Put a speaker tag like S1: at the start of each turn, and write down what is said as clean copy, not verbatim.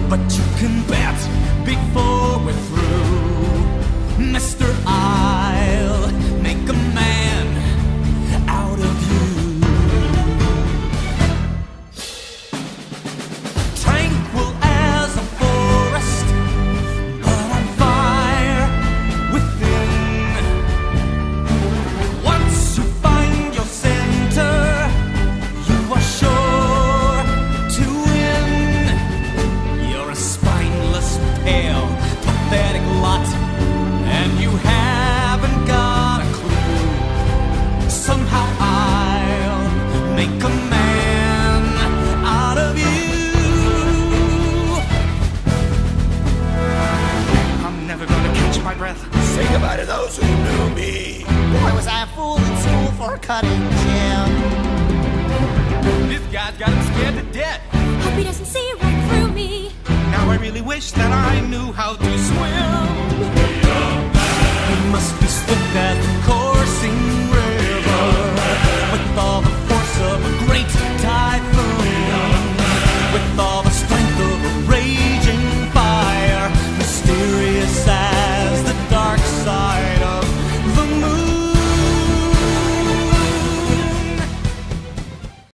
S1: but you can bet before we're through, Mister, I'll make a man out of you. Tranquil as a forest, but on fire within. Once you find your center, you are sure to win. You're a spineless, pale, pathetic lot, and you haven't got a clue. Somehow I'll make a man out of you. I'm never gonna catch my breath.
S2: Say goodbye to those who knew me.
S3: Boy, was I a fool in school for a cutting gym.
S1: This guy's got him scared to death.
S4: Hope he doesn't see right through me.
S1: Now I really wish that I knew how to swim. He must be swift as